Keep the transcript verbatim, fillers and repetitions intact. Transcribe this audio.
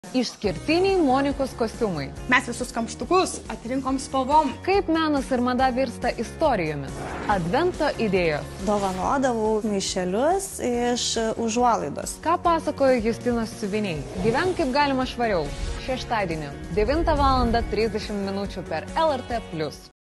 Išskirtiniai Monikos kostiumai. Mes visus kamštukus atrinkom spalvom. Kaip menas ir mada virsta istorijomis. Advento idėjos. Dovanodavau maišelius iš užuolaidos. Ką pasakojo Justinas Siuviniai? Gyvenk kaip galima švariau. Šeštadienį, devintą valandą trisdešimt minučių per L R T plus.